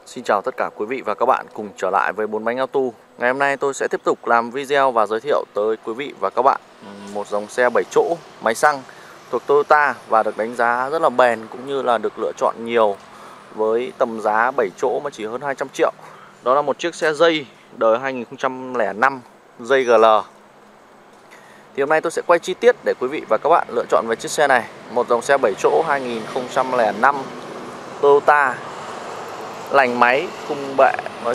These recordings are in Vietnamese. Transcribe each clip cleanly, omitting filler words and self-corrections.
Xin chào tất cả quý vị và các bạn cùng trở lại với Bốn Bánh Auto. Ngày hôm nay tôi sẽ tiếp tục làm video và giới thiệu tới quý vị và các bạn một dòng xe 7 chỗ máy xăng thuộc Toyota và được đánh giá rất là bền cũng như là được lựa chọn nhiều với tầm giá 7 chỗ mà chỉ hơn 200 triệu. Đó là một chiếc xe Dây đời 2005, Dây GL. Thì hôm nay tôi sẽ quay chi tiết để quý vị và các bạn lựa chọn về chiếc xe này. Một dòng xe 7 chỗ 2005 Toyota, lành máy, khung bệ,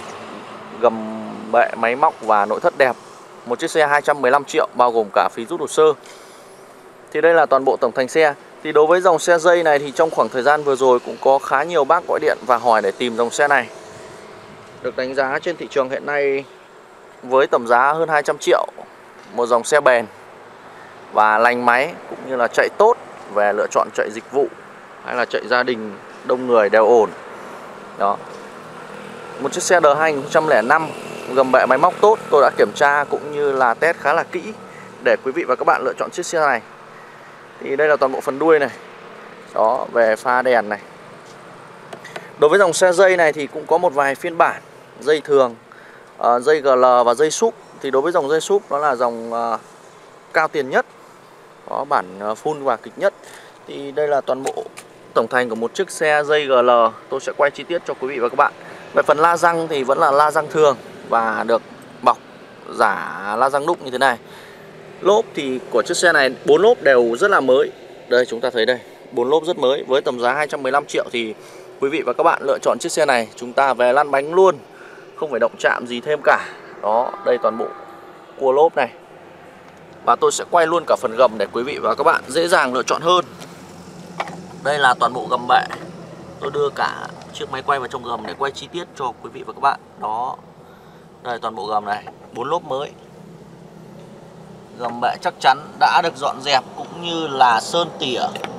gầm bệ, máy móc và nội thất đẹp. Một chiếc xe 215 triệu bao gồm cả phí rút hồ sơ. Thì đây là toàn bộ tổng thành xe. Thì đối với dòng xe Dây này thì trong khoảng thời gian vừa rồi cũng có khá nhiều bác gọi điện và hỏi để tìm dòng xe này. Được đánh giá trên thị trường hiện nay với tầm giá hơn 200 triệu. Một dòng xe bền và lành máy cũng như là chạy tốt, về lựa chọn chạy dịch vụ hay là chạy gia đình đông người đều ổn. Đó. Một chiếc xe đời 2005, gầm bệ máy móc tốt, tôi đã kiểm tra cũng như là test khá là kỹ để quý vị và các bạn lựa chọn chiếc xe này. Thì đây là toàn bộ phần đuôi này. Đó, về pha đèn này. Đối với dòng xe Dây này thì cũng có một vài phiên bản Dây thường, Dây GL và Dây Súp. Thì đối với dòng Dây Súp nó là dòng cao tiền nhất, có bản full và kịch nhất. Thì đây là toàn bộ tổng thành của một chiếc xe Dây GL. Tôi sẽ quay chi tiết cho quý vị và các bạn. Về phần la răng thì vẫn là la răng thường và được bọc giả la răng đúc như thế này. Lốp thì của chiếc xe này 4 lốp đều rất là mới. Đây chúng ta thấy đây, 4 lốp rất mới. Với tầm giá 215 triệu thì quý vị và các bạn lựa chọn chiếc xe này, chúng ta về lăn bánh luôn, không phải động chạm gì thêm cả. Đó, đây toàn bộ cua lốp này. Và tôi sẽ quay luôn cả phần gầm để quý vị và các bạn dễ dàng lựa chọn hơn. Đây là toàn bộ gầm bệ. Tôi đưa cả chiếc máy quay vào trong gầm để quay chi tiết cho quý vị và các bạn. Đó, đây toàn bộ gầm này, 4 lốp mới. Gầm bệ chắc chắn đã được dọn dẹp cũng như là sơn tỉa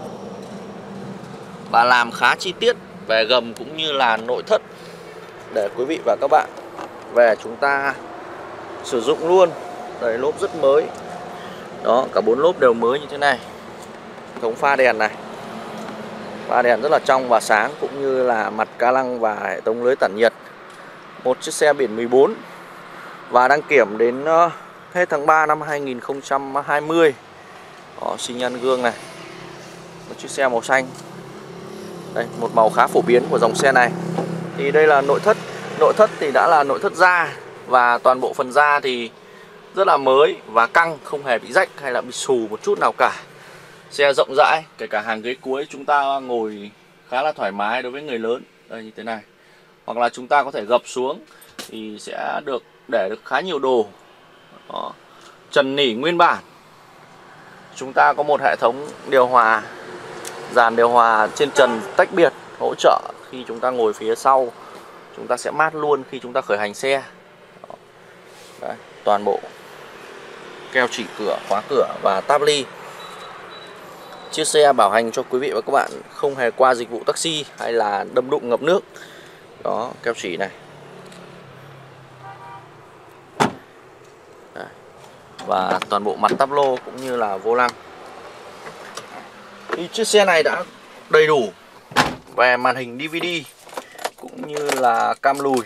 và làm khá chi tiết về gầm cũng như là nội thất để quý vị và các bạn về chúng ta sử dụng luôn. Đây, lốp rất mới. Đó, cả 4 lốp đều mới như thế này. Hệ thống pha đèn này, pha đèn rất là trong và sáng cũng như là mặt ca lăng và hệ thống lưới tản nhiệt. Một chiếc xe biển 14 và đăng kiểm đến hết tháng 3 năm 2020. Đó, xi nhan gương này. Một chiếc xe màu xanh. Đây, một màu khá phổ biến của dòng xe này. Thì đây là nội thất. Nội thất thì đã là nội thất da và toàn bộ phần da thì rất là mới và căng, không hề bị rách hay là bị xù một chút nào cả. Xe rộng rãi, kể cả hàng ghế cuối chúng ta ngồi khá là thoải mái đối với người lớn. Đây như thế này. Hoặc là chúng ta có thể gập xuống thì sẽ được để được khá nhiều đồ. Đó. Trần nỉ nguyên bản. Chúng ta có một hệ thống điều hòa, dàn điều hòa trên trần tách biệt hỗ trợ khi chúng ta ngồi phía sau. Chúng ta sẽ mát luôn khi chúng ta khởi hành xe. Đó. Đấy, toàn bộ keo chỉ cửa, khóa cửa và táp ly. Chiếc xe bảo hành cho quý vị và các bạn không hề qua dịch vụ taxi hay là đâm đụng ngập nước. Đó, keo chỉ này. Đấy. Và toàn bộ mặt táp lô cũng như là vô lăng. Thì chiếc xe này đã đầy đủ về màn hình DVD cũng như là cam lùi.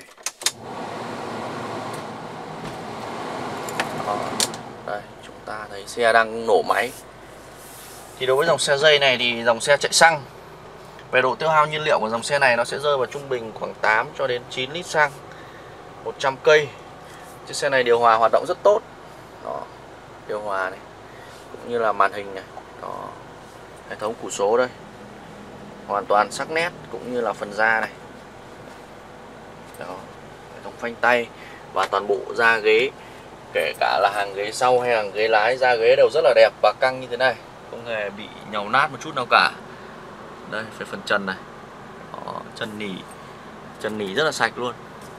Đó. Đây, chúng ta thấy xe đang nổ máy. Thì đối với dòng xe Dây này thì dòng xe chạy xăng, về độ tiêu hao nhiên liệu của dòng xe này nó sẽ rơi vào trung bình khoảng 8 cho đến 9 lít xăng 100 cây. Chiếc xe này điều hòa hoạt động rất tốt. Đó, điều hòa này cũng như là màn hình này. Đó, hệ thống củ số đây hoàn toàn sắc nét cũng như là phần da này. Đó, hệ thống phanh tay và toàn bộ da ghế, kể cả là hàng ghế sau hay hàng ghế lái, da ghế đều rất là đẹp và căng như thế này, không hề bị nhàu nát một chút nào cả. Đây, về phần trần này. Đó, trần nỉ rất là sạch luôn.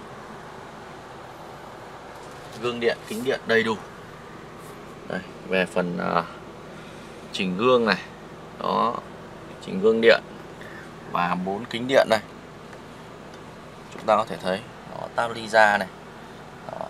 Gương điện, kính điện đầy đủ. Đây, về phần chỉnh gương này. Đó, chỉnh gương điện và 4 kính điện này. Chúng ta có thể thấy đó, táp ly da này. Đó.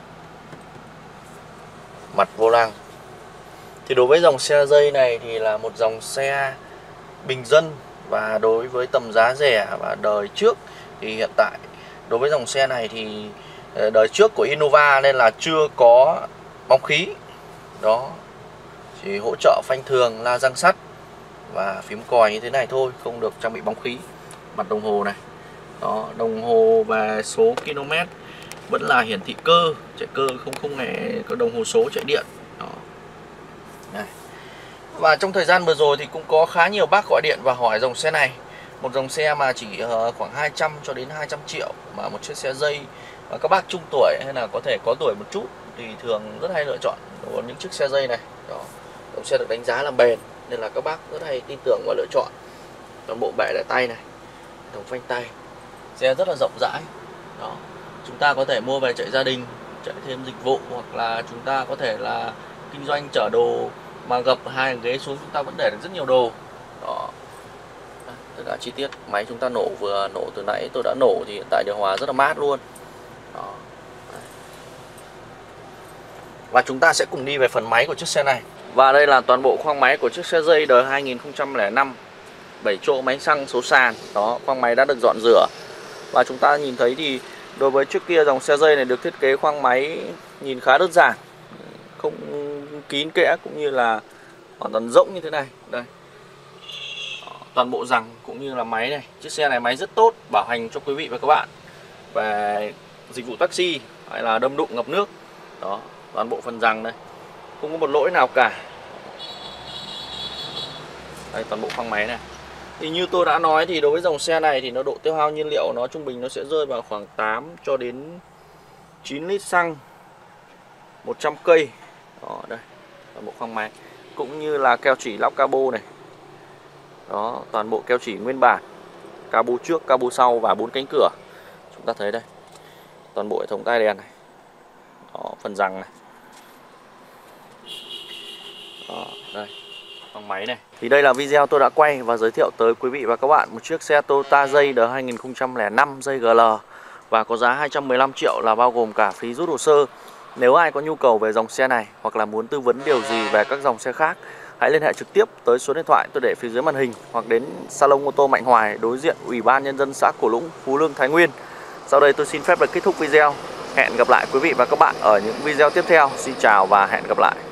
Mặt vô lăng. Thì đối với dòng xe Dây này thì là một dòng xe bình dân và đối với tầm giá rẻ và đời trước thì hiện tại Đối với dòng xe này thì đời trước của Innova nên là chưa có bóng khí. Đó, chỉ hỗ trợ phanh thường, la răng sắt và phím còi như thế này thôi, không được trang bị bóng khí. Mặt đồng hồ này. Đó, đồng hồ và số km vẫn là hiển thị cơ, chạy cơ, không hề có đồng hồ số chạy điện. Đó. Này. Và trong thời gian vừa rồi thì cũng có khá nhiều bác gọi điện và hỏi dòng xe này. Một dòng xe mà chỉ khoảng 200 cho đến 200 triệu mà một chiếc xe dây, và các bác trung tuổi hay là có thể có tuổi một chút thì thường rất hay lựa chọn những chiếc xe dây này. Đó. Dòng xe được đánh giá là bền nên là các bác rất hay tin tưởng và lựa chọn. Toàn bộ bệ đai tay này, đồng phanh tay, xe rất là rộng rãi. Đó. Chúng ta có thể mua về chạy gia đình, chạy thêm dịch vụ, hoặc là chúng ta có thể là kinh doanh chở đồ mà gập hai ghế xuống chúng ta vẫn để được rất nhiều đồ. Đó. Tất cả chi tiết máy chúng ta vừa nổ từ nãy tôi đã nổ thì hiện tại điều hòa rất là mát luôn. Đó. Và chúng ta sẽ cùng đi về phần máy của chiếc xe này. Và đây là toàn bộ khoang máy của chiếc xe dây đời 2005, 7 chỗ máy xăng số sàn. Đó, khoang máy đã được dọn rửa. Và chúng ta nhìn thấy thì đối với trước kia dòng xe dây này được thiết kế khoang máy nhìn khá đơn giản, không kín kẽ cũng như là hoàn toàn rỗng như thế này. Đây. Đó, toàn bộ rằng cũng như là máy này, chiếc xe này máy rất tốt, bảo hành cho quý vị và các bạn về dịch vụ taxi hay là đâm đụng ngập nước. Đó, toàn bộ phần rằng đây, không có một lỗi nào cả. Đây, toàn bộ khoang máy này. Thì như tôi đã nói thì đối với dòng xe này thì độ tiêu hao nhiên liệu nó trung bình nó sẽ rơi vào khoảng 8 cho đến 9 lít xăng 100 cây. Đó, đây, toàn bộ khoang máy cũng như là keo chỉ lắp cabo này. Đó, toàn bộ keo chỉ nguyên bản, cabo trước, cabo sau và 4 cánh cửa. Chúng ta thấy đây. Toàn bộ hệ thống tai đèn này. Đó, phần rằng này. Đó, đây, khoang máy này. Thì đây là video tôi đã quay và giới thiệu tới quý vị và các bạn một chiếc xe Toyota Dây đời 2005 dây GL và có giá 215 triệu là bao gồm cả phí rút hồ sơ. Nếu ai có nhu cầu về dòng xe này hoặc là muốn tư vấn điều gì về các dòng xe khác, hãy liên hệ trực tiếp tới số điện thoại tôi để phía dưới màn hình hoặc đến Salon ô tô Mạnh Hoài đối diện Ủy ban Nhân dân xã Cổ Lũng, Phú Lương, Thái Nguyên. Sau đây tôi xin phép được kết thúc video. Hẹn gặp lại quý vị và các bạn ở những video tiếp theo. Xin chào và hẹn gặp lại.